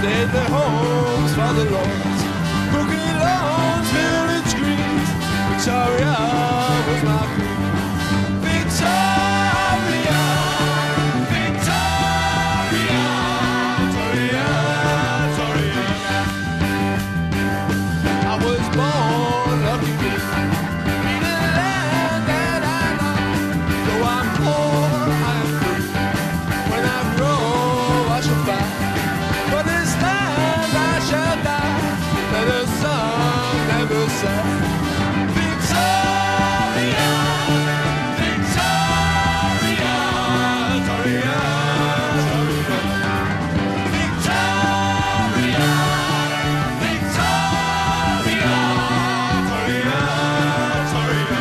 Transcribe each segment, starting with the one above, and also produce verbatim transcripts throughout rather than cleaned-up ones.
Save their homes for the lords. Broken lawns, village greens. Victoria was my queen. Victoria, Victoria, Victoria, Victoria. I was born lucky king in a land that I love. Though I'm poor, I'm free. When I grow, I shall fly. For this land I shall die. Let the sun never set. Victoria, Victoria, Victoria, Victoria, Victoria, Victoria, Victoria, Victoria.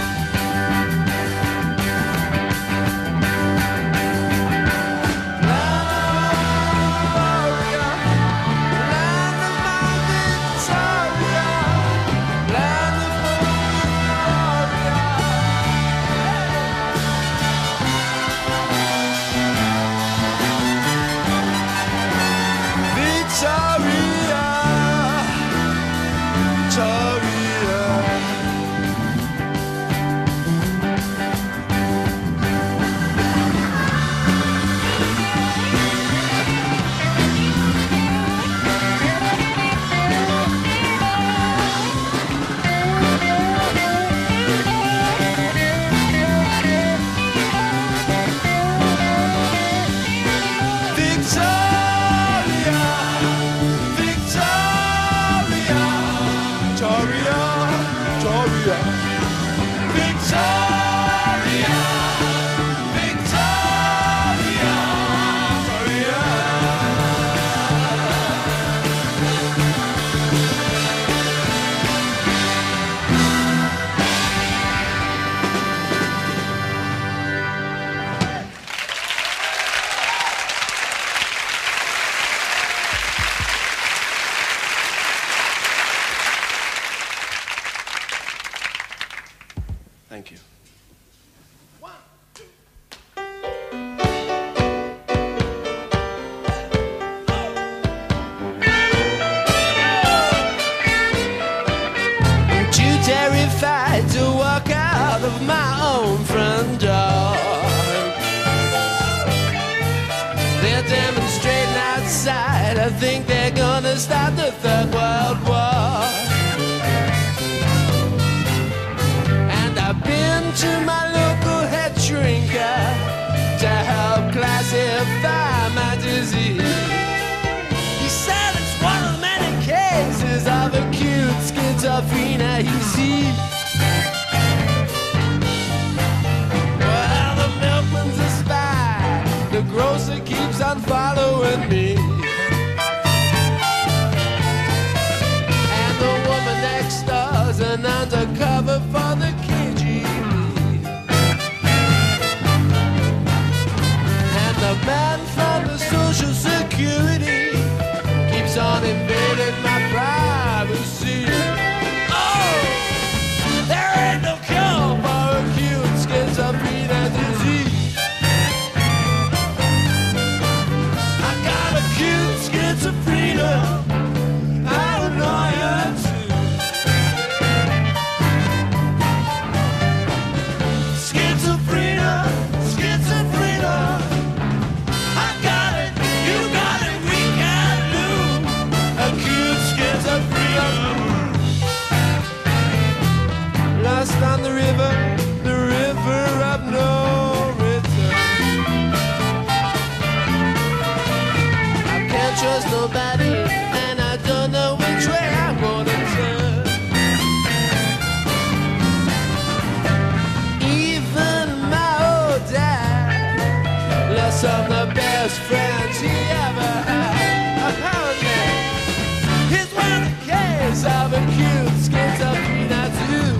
Thank you. One, two. I'm too terrified to walk out of my own front door. They're demonstrating outside. I think they're gonna start the Third World War. I've been to my local head shrinker to help classify my disease. He said it's one of many cases of acute schizophrenia he sees. Well, the milkman's a spy, the grocer keeps on following me, and the woman next door's an undercover for the K G B. The man from the Social Security keeps on invading my privacy. Oh, there ain't no cure for acute schizophrenia disease. I got acute schizophrenia, paranoia too. Schizophrenia, schizophrenia. Lost on the river, the river of no return. I can't trust nobody, and I don't know which way I'm gonna turn. Even my old dad lost some of the best friends he ever had. Here's one case of acute schizophrenia too.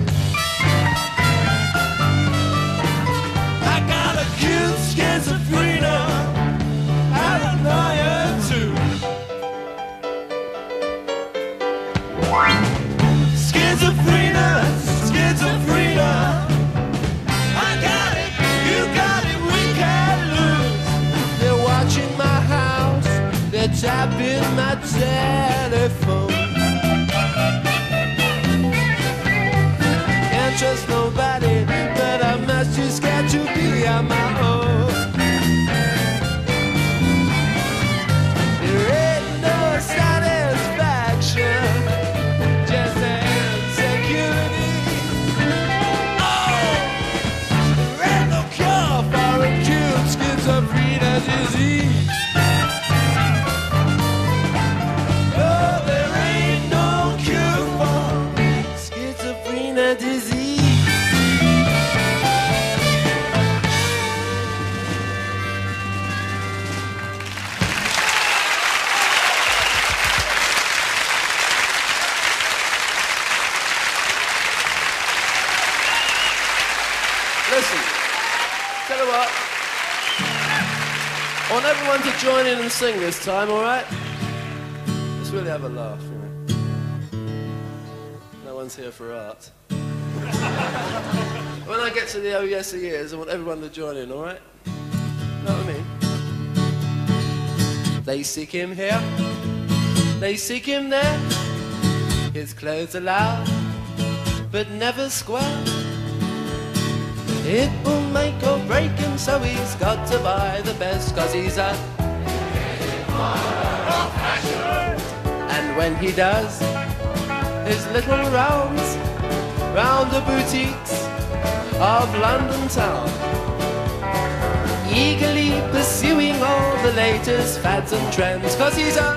Schizophrenia, paranoia too. a tap in my telephone. Can't trust nobody, but I must just get to be on my own. There ain't no satisfaction, just insecurity. Oh, there ain't no cure for acute schizophrenia disease. Disease. Listen, tell you what, I want everyone to join in and sing this time, all right? Let's really have a laugh, you know. No one's here for art. When I get to the oh yes he is, I want everyone to join in, alright? Know what I mean? They seek him here, they seek him there. His clothes are loud, but never square. It will make or break him, so he's got to buy the best, cause he's a and when he does his little rounds round the boutiques of London town, eagerly pursuing all the latest fads and trends, cause he's a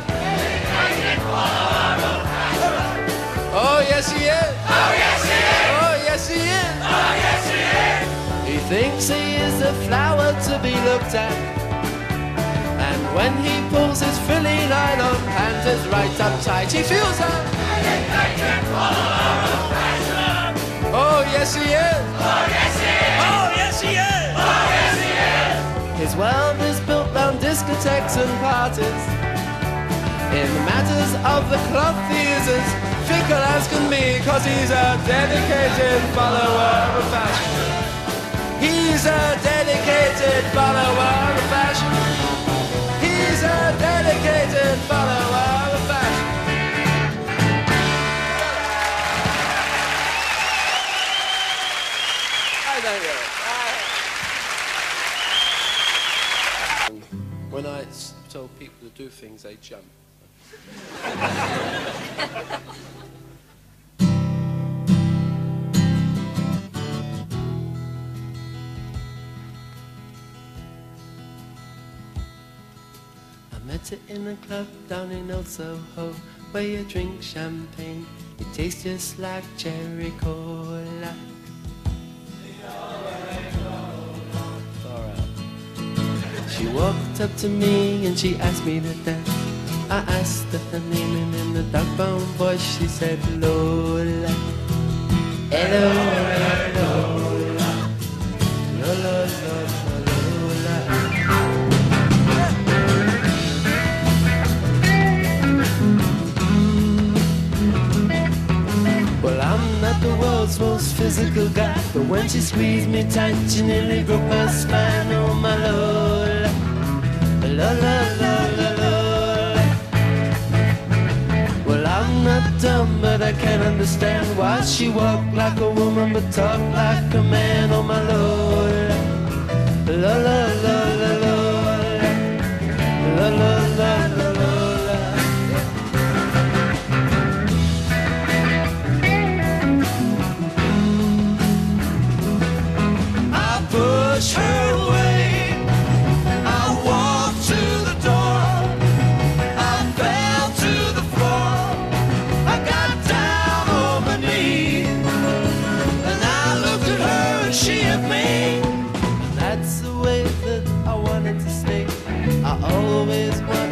oh yes he is, oh yes he is, oh yes he is, oh yes he is. He thinks he is a flower to be looked at, and when he pulls his frilly nylon panties right up tight, he feels a oh yes he is, oh yes he is, oh yes he is, oh yes he is. His world is built round discotheques and parties. In matters of the cloth he is as fickle as can be, cause he's a dedicated follower of fashion. He's a dedicated follower of fashion. He's a dedicated follower of fashion. When I told people to do things, they jump. I met her in a club down in Old Soho, where you drink champagne, it tastes just like cherry cola. She walked up to me and she asked me to dance. I asked her her name and in the dark brown voice she said Lola. Hello, Lola. Lola, Lola, Lola. Well, I'm not the world's most physical guy, but when she squeezed me tight, she nearly broke my spine. Oh, my Lola. La la la la la. Well, I'm not dumb, but I can't understand why she walked like a woman but talked like a man. Oh my Lord. La la la la la. La la la la la. I push her away. That's the way that I wanted to stay. I always wanted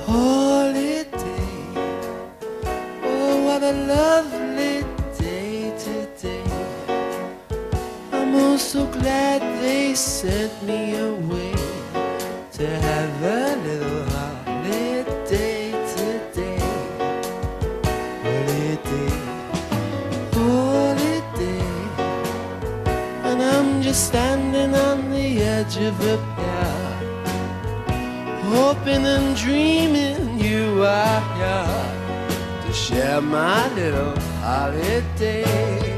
holiday. Oh, what a lovely day today. I'm oh so glad they sent me away to have a little holiday today. Holiday, holiday. And I'm just standing on the edge of a pier, hoping and dreaming you are here to share my little holiday.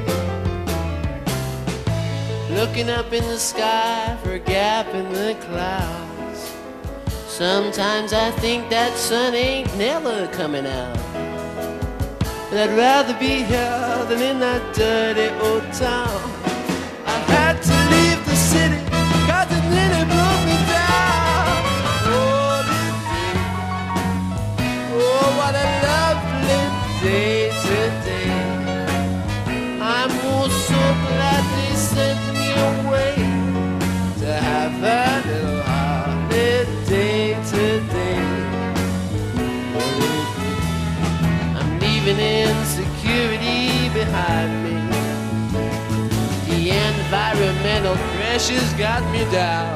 Looking up in the sky for a gap in the clouds, sometimes I think that sun ain't never coming out. But I'd rather be here than in that dirty old town. I had to leave the city, cause it nearly broke me down. Oh, what a lovely day today. I'm oh so glad they sent me away to have a little holiday today. I'm leaving insecurity behind me. The environmental pressures got me down.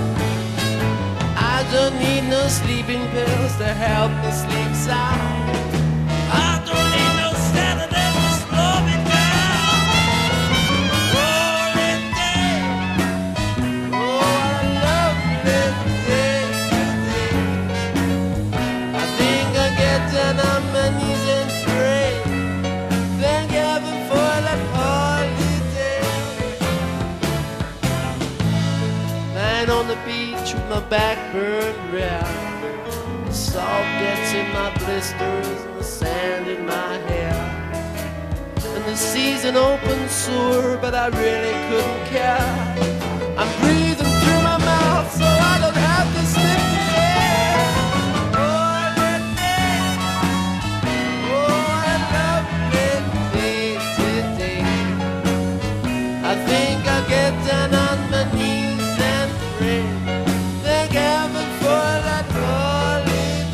I don't need no sleeping pills to help me sleep sound. I don't need no sedative to slow me down. Holiday, oh, what a lovely day today. I think I'll get down on my knees and pray, thank heaven for that holiday. Lying on the beach with my back burned red, the salt gets in my blisters and the sand in my hair, and the sea's an open sore, but I really couldn't care. I'm breathing through my mouth so I don't have to sniff the air. Holiday, oh, what a lovely day today. I think I'll get down on my knees and pray, thank heaven for that holiday.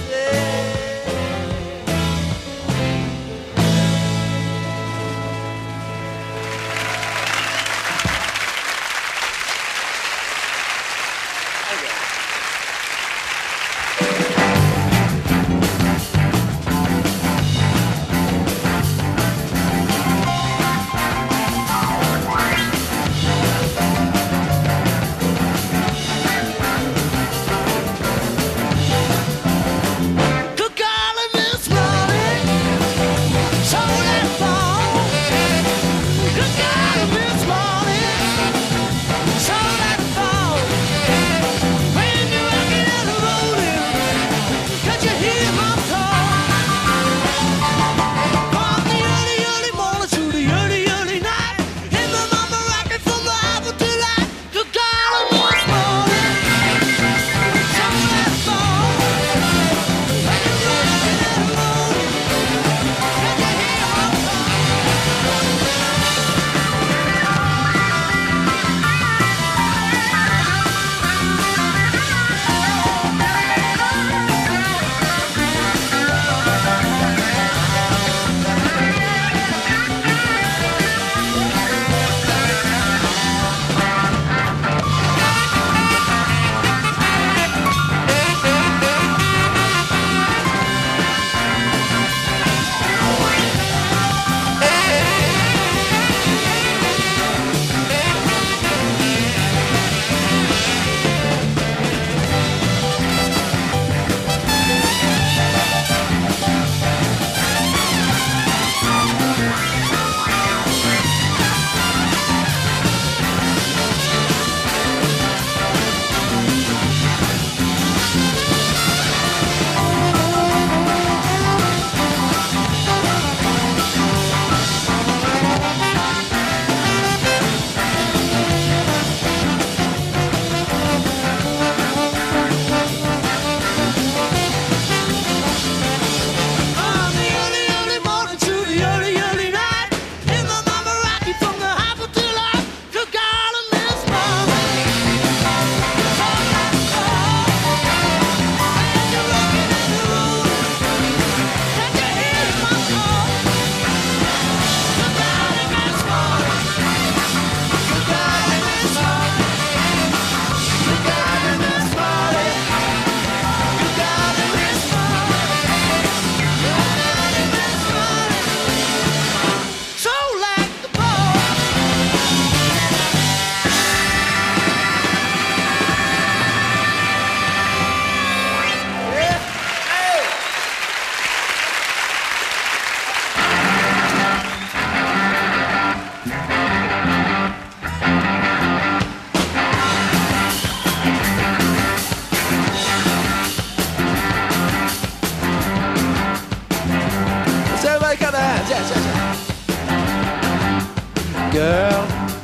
Cook all of this morning, so that fall. Cook all of this morning, so that fall. When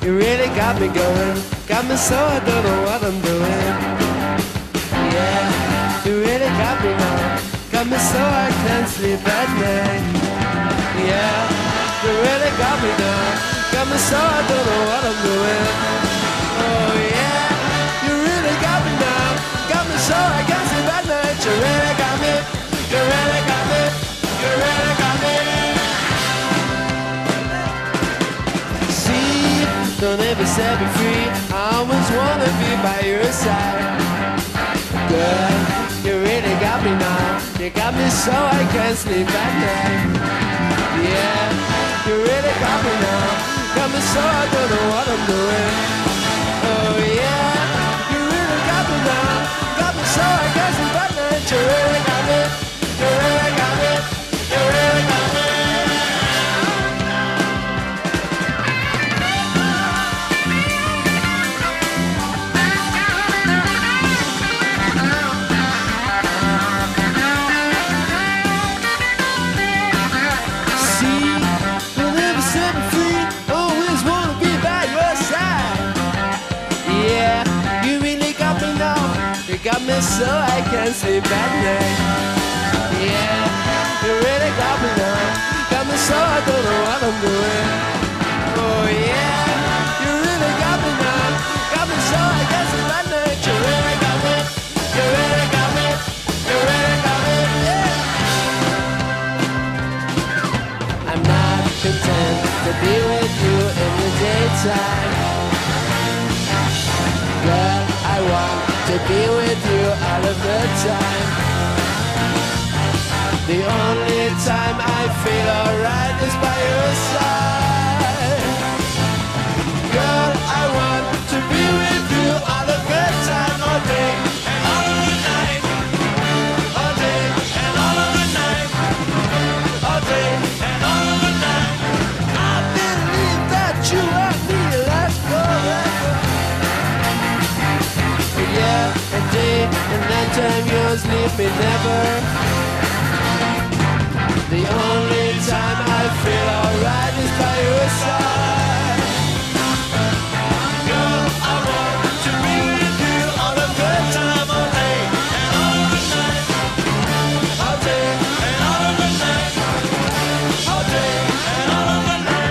you really got me going. Got me so I don't know what I'm doing. Yeah, you really got me now. Got me so I can't sleep at night. Yeah, you really got me now. Got me so I don't know what I'm doing. Oh yeah, you really got me now. Got me so I can't sleep at night. You really got me. You really got me. You really got me. See, don't ever set me free. I always wanna be by your side. Girl, you really got me now. You got me so I can't sleep at night. Yeah, you really got me now. Got me so I don't know what I'm doing. Oh yeah, you really got me now. Got me so I can't sleep at night. You really got me. You really got me. You really got me. Got me so I can't sleep at night. Yeah, you really got me now. Got me so I don't know what I'm doing. Oh yeah, you really got me now. Got me so I can't sleep at night. You really got me. You really got me. You really got me. Yeah. I'm not content to be with you in the daytime. Girl, I want to be with you all of the time. The only time I feel alright is by your side. Girl, I want to be with you all of the time, all day and all of the night. All day and all of the night. All day and all of the night. I believe that you and me last forever. Yeah, a day and night time yours leave me never. The only time I feel alright is by your side. Girl, I want to be with you all of the time, all day and all of the night. All day and all of the night. All day and all of the night.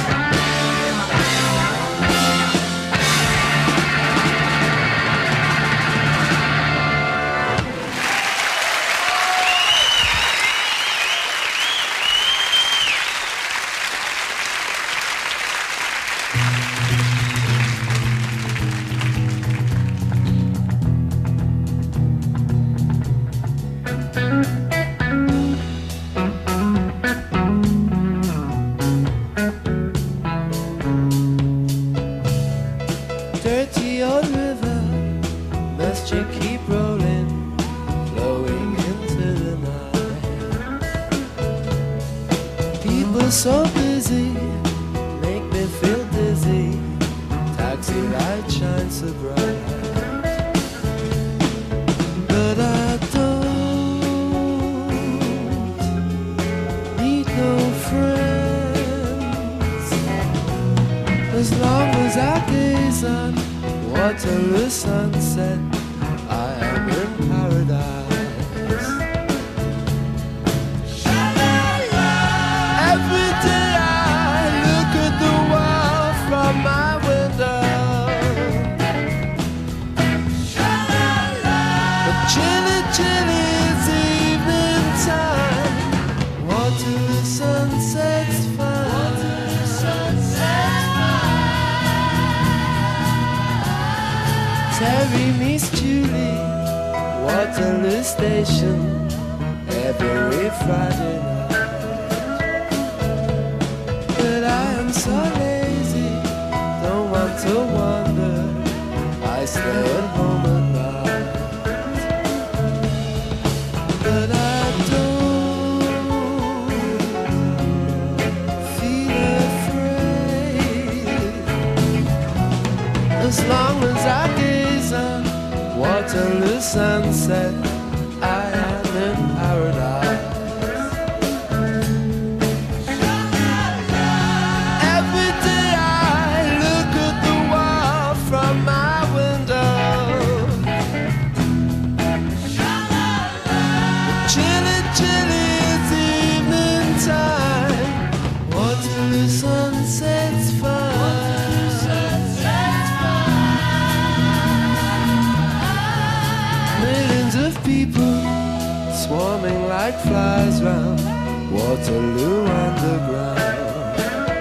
Dirty old river, must you keep rolling, flowing into the night. People so busy, make me feel dizzy. Taxi light shines so bright, but I don't need no friends. As long as I gaze on Waterloo sunset, I am in paradise. Every day I look at the world from my window. But chilly, chilly, it's evening time. Waterloo sunset's fine. Waterloo sunset's Terry meets Julie, Waterloo Station, every Friday night. But I am so lazy, don't want to wander, I stay at home at night. But I don't feel afraid, as long as I gaze on Waterloo sunset, I am in paradise. Every day I look swarming like flies round Waterloo Underground.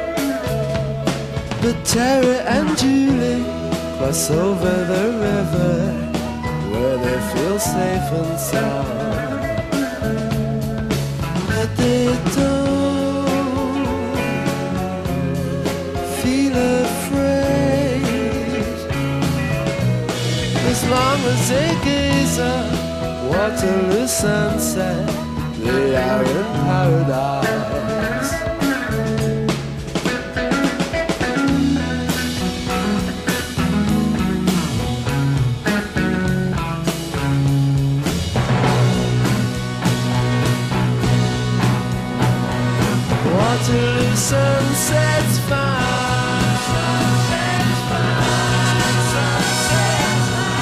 But Terry and Julie cross over the river where they feel safe and sound. But they don't feel afraid as long as they gaze at Waterloo sunset. They are in paradise. Waterloo sunset's fine. Sunset's fine. Sunset's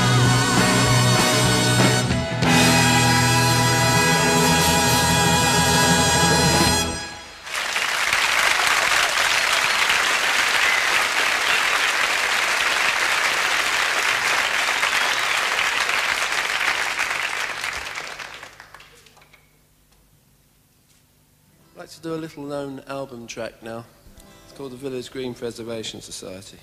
I'd like to do a little known album track now. It's called the Village Green Preservation Society.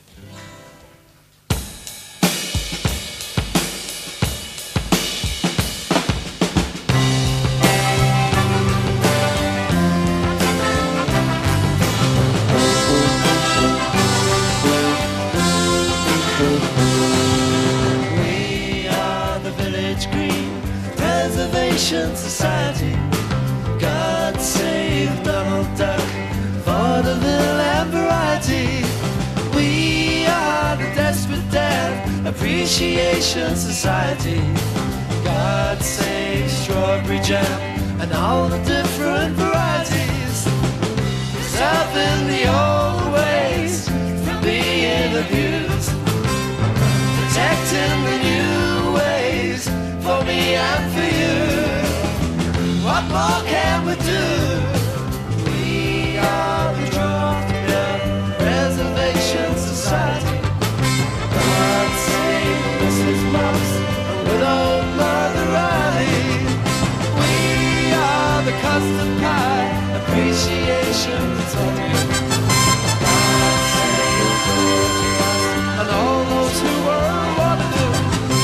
We are the Village Green Preservation Society. God save Donald Duck, vaudeville and variety. We are the Desperate Dan Appreciation Society. God save strawberry jam and all the different varieties. Preserving the old ways from being abused. Protecting the new ways for me and for you. What more can we do? We are the Drop-Down Preservation Society. God save Missus Moss and good old Mother Riley. We are the Custard Pie Appreciation Society. God save Georgie Ross and all those who were Waterloo.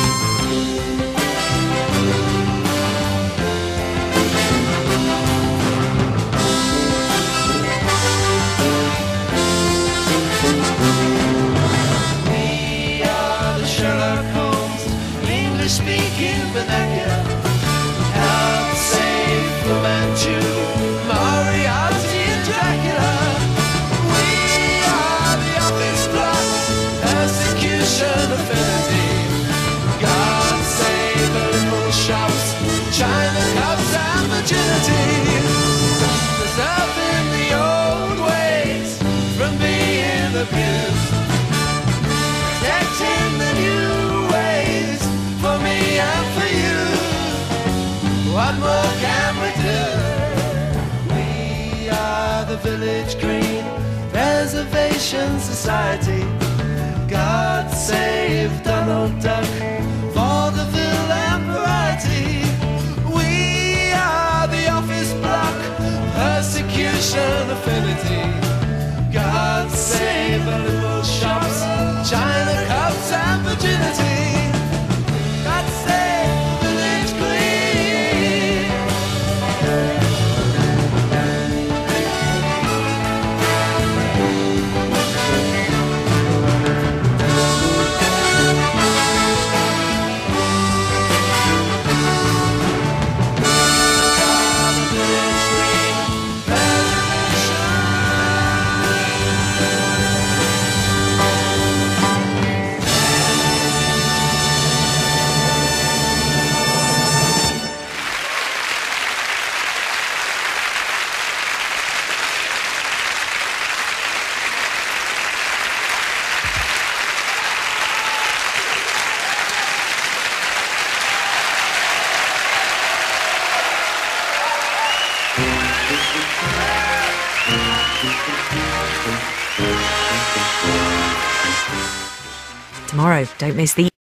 Speaking vernacular, help save Fu Manchu, Moriarty and Dracula. We are the office block, persecution affinity. God save the little shops, China cups and virginity. Preserving the old ways from being abused. Protecting the new ways for me and for you. What more can we do? We are the Village Green Preservation Society. God save Donald Duck, vaudeville and variety. We are the office block, persecution affinity. God save the little shops, China cups and virginity. God save Village Green. Tomorrow, don't miss the